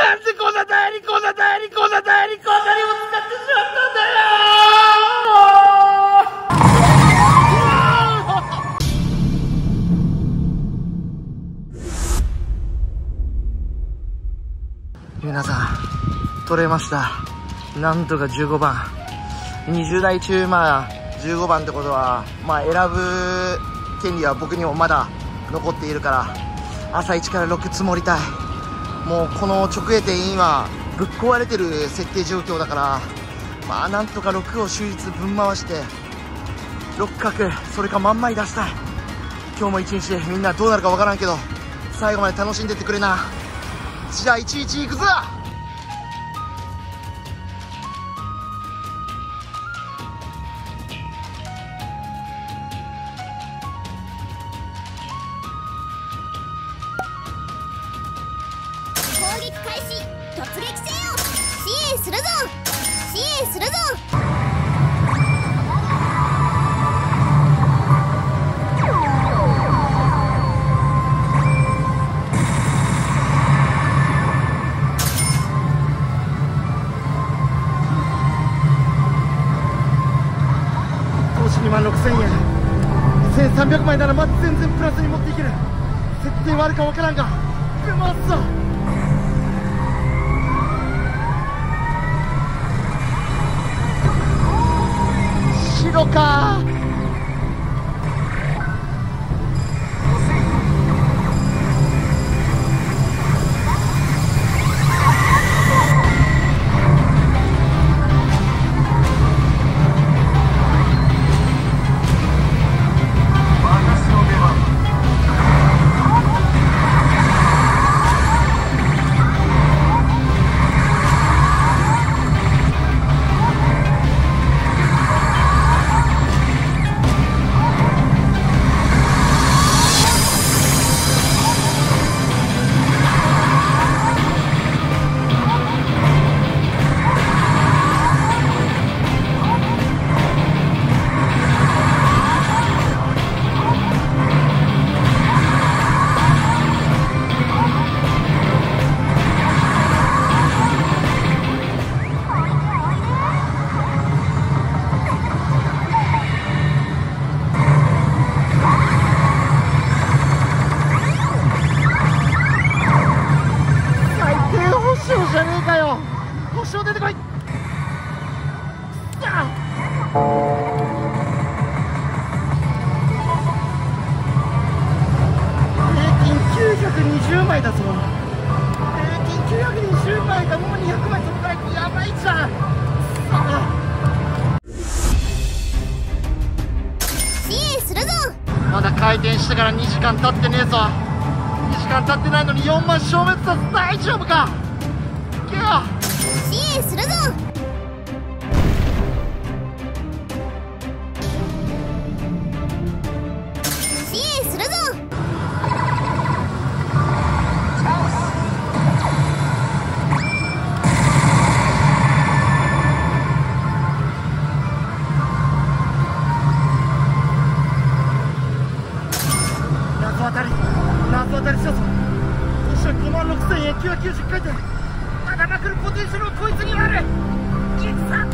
なんでこんな台にこんな台にこんな台にこんなにも使ってしまったんだよ皆さん取れました。なんとか15番20台中15番ってことは選ぶ権利は僕にもまだ残っているから朝一から6積もりたい。もうこの直営店今ぶっ壊れてる設定状況だからなんとか6を終日ぶん回して6角それか真ん前に出したい。今日も一日みんなどうなるかわからんけど最後まで楽しんでってくれな。じゃあ11いくぞ。 攻撃開始。突撃せよ。支援するぞ。支援するぞ。 投資2万6000円1300枚ならまず全然プラスに持っていける。設定はあるかわからんがぶん回すぞ。白かじゃねえかよ。保証出てこい。さあ平均920枚だぞ。平均920枚がもう200枚そこからやばいじゃん。さあ支援するぞ。 まだ開店してから2時間経ってねえぞ。2時間経ってないのに4万消滅だぞ。大丈夫か。 支援するぞ。支援するぞ。 謎当たりしたぞ。そして5万6000円990回転。まだまくるポテンシャルはこいつにはある。いくさ。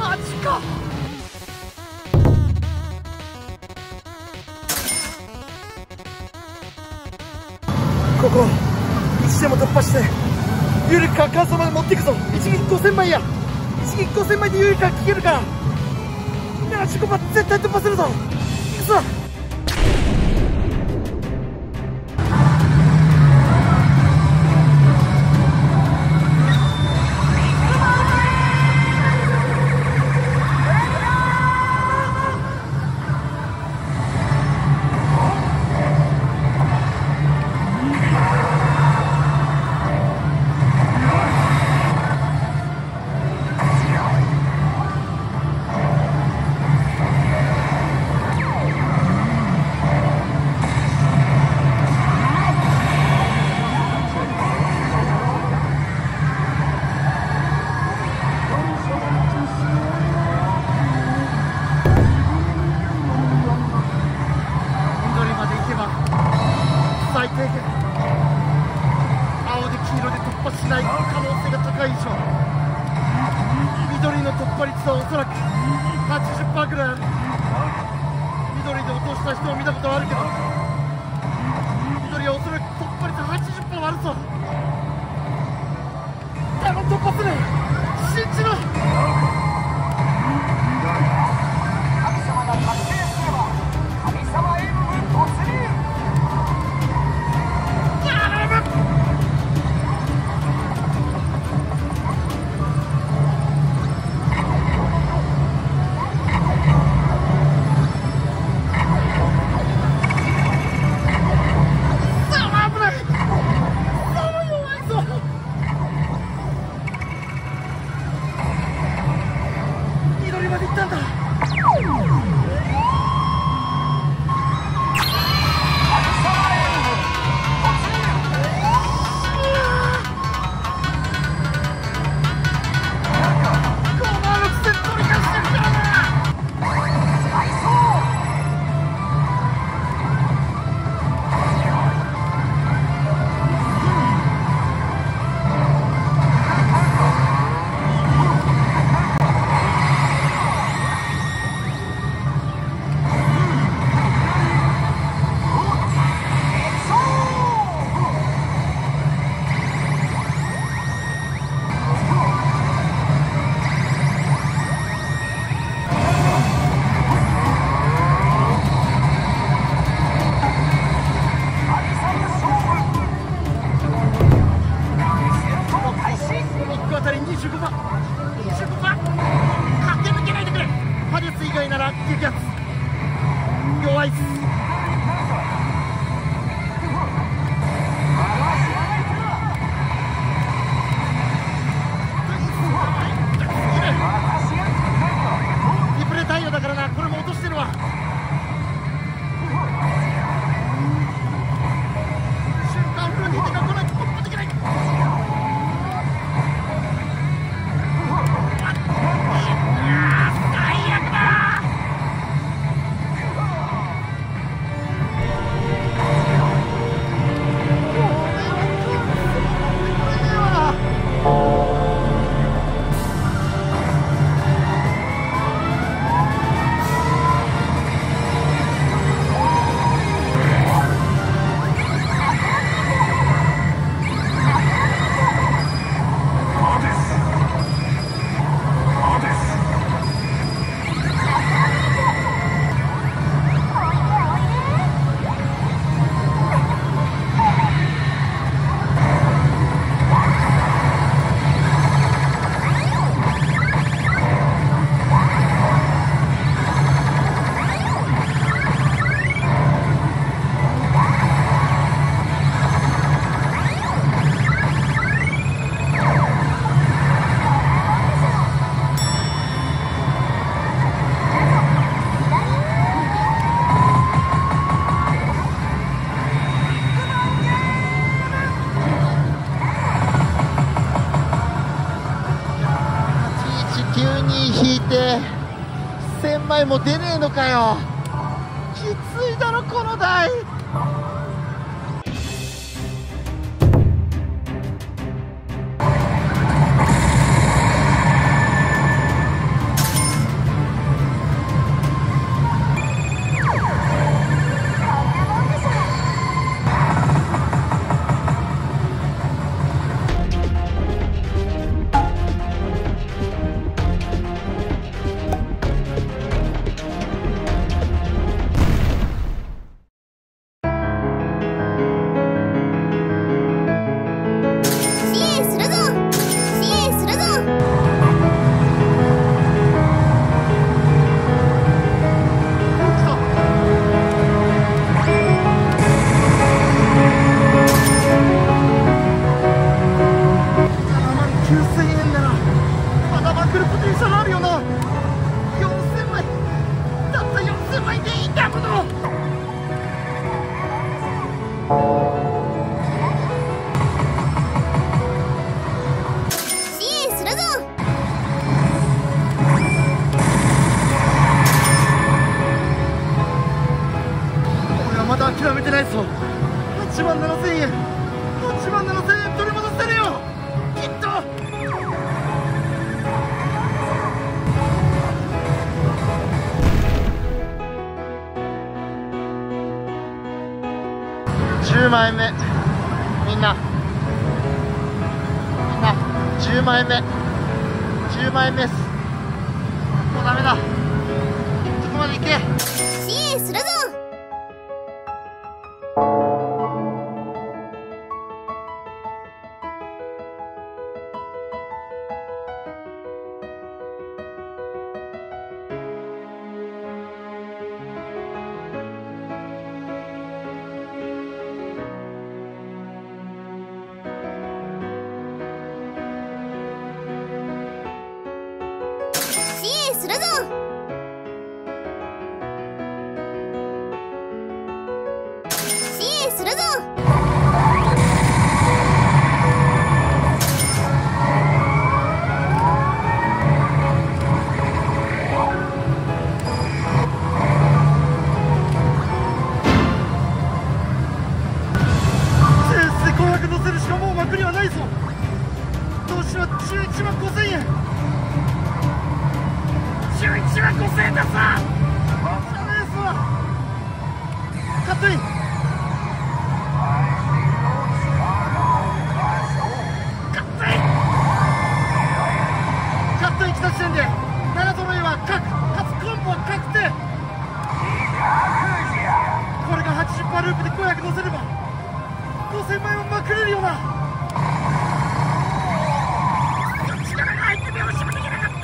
マジか。ここ1でも突破して有力か完走まで持っていくぞ。一撃5000枚や。一撃5000枚で有力か聞けるから75番絶対突破するぞ。いくぞ。最低限青で黄色で突破しない可能性が高い以上、緑の突破率はおそらく 80% ぐらいある。緑で落とした人を見たことはあるけど、緑はおそらく突破率 80% はあるぞ。でも突破する、信じろ。神様が達成すれば神様演武突入。弱いっす。リプレイ対応だからな。これも落としてるわ。瞬間風に手が来ないと突破できない。最悪だ。引いて1000枚も出ねえのかよ。きついだろこの台。 万円目。みんな10万円目、10万円目です。もうダメだ、そこまで行け。 支援するぞ。支援するぞ。支援するぞ。 500乗せるしかもう幕にはないぞ。投資は11万5000円。11万5000円ださ。じゃねえぞ。カットイン。カットイン来た時点で7トロイは確、かつコンボは確定。これが80%ループで500乗せれば5000万円はまくれるよな。力が入って目をしまできなかった。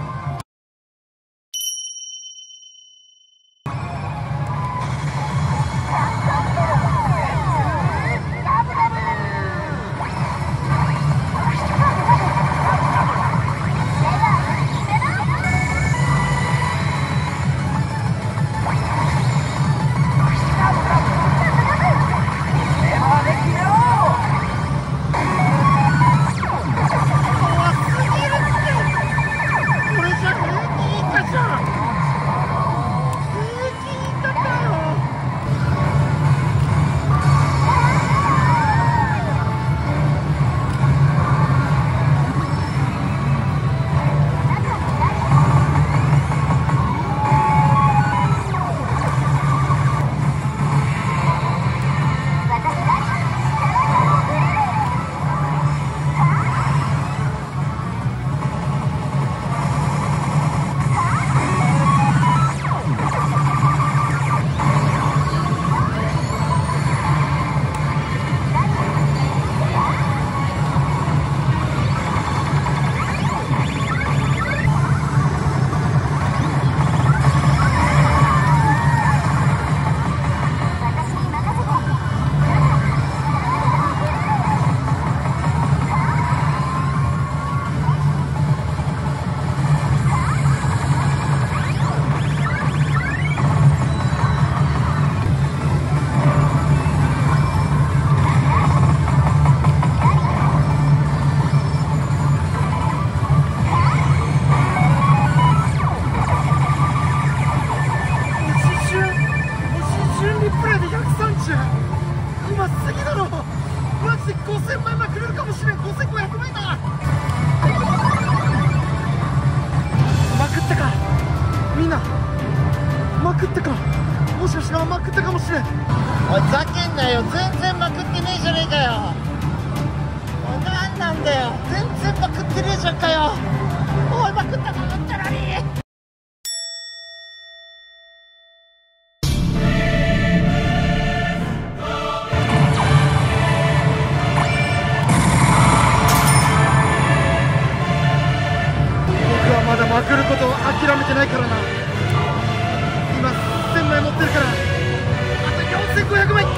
今すぎだろ。マジで5000万円くれるかもしれん。5500万円だ。まくったかみんな、まくったか。もしかしたらまくったかもしれん。おいざけんなよ、全然まくってねえじゃねえかよ。おいなんなんだよ、全然まくってねえじゃんかよ。おいまくったと思ったのに。まだまくることを諦めてないからな。今1000枚持ってるからあと4500枚。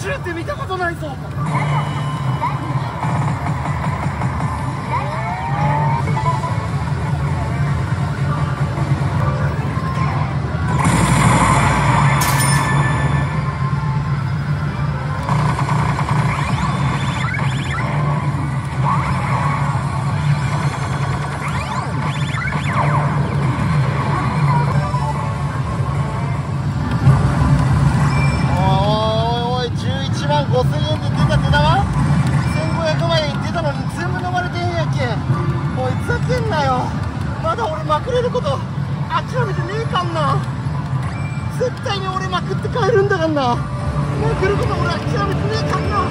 宙って見たことないぞ。まだ俺まくれること諦めてねえかんな。絶対に俺まくって帰るんだかんな。まくること俺諦めてねえかんな。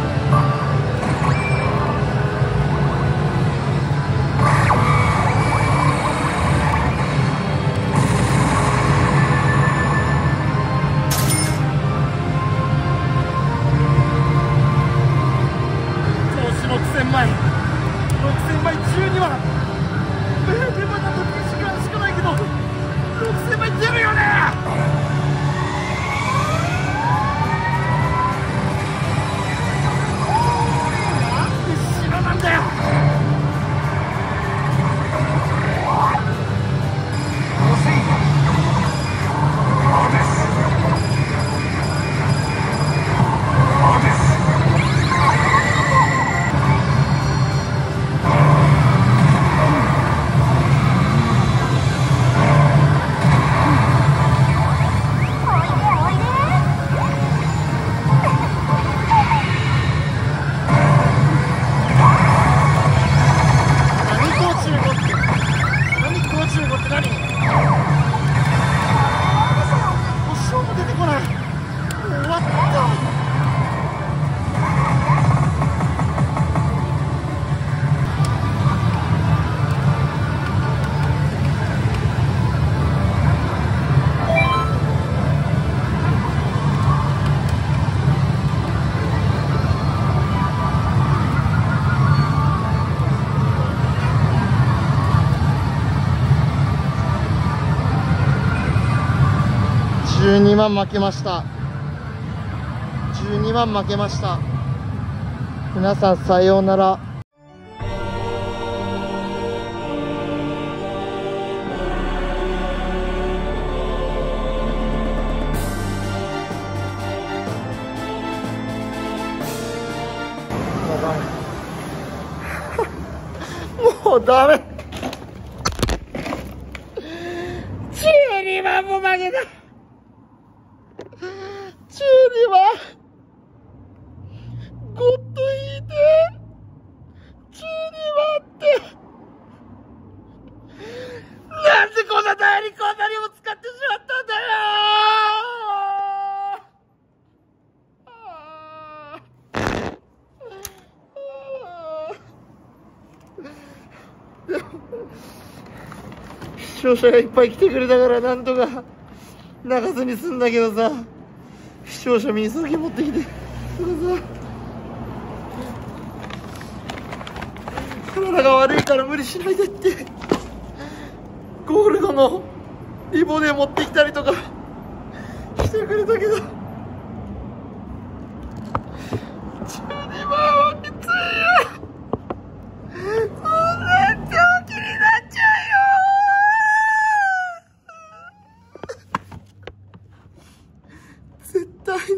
投資6000枚12万。まだ2時間しかないけど6000枚出るよね。なんで白なんだよ。12万負けました。12万負けました。皆さんさようなら。もうダメ。12万も負けた。12万ゴッド引いて12万ってなんでこんな代理こんなにも使ってしまったんだよ。でも視聴者がいっぱい来てくれたからなんとか泣かずに済んだけどさ、視聴者みそぎ持ってきて体が悪いから無理しないでってゴールドのリボネ持ってきたりとかしてくれたけど12万はきついよ。そんな病気になっちゃうよ。絶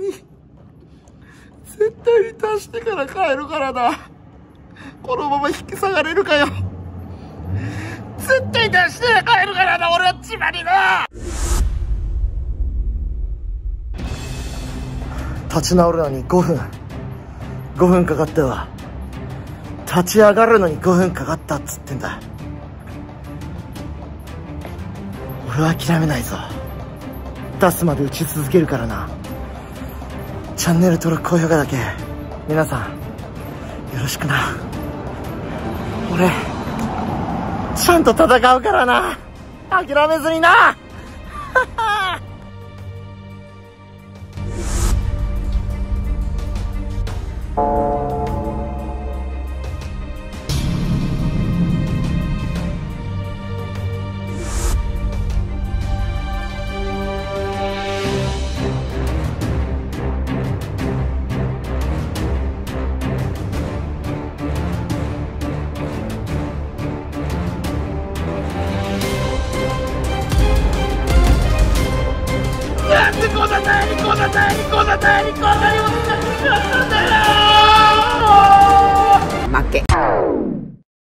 対に足してから帰るからな。このまま引き下がれるかよ。絶対出して帰るからな、俺は千葉にな。立ち直るのに5分かかったわ。立ち上がるのに5分かかったっつってんだ。俺は諦めないぞ。出すまで打ち続けるからな。チャンネル登録高評価だけ皆さんよろしくな。俺ちゃんと戦うからな。諦めずにな。 ださい、リコーださい、リコーだ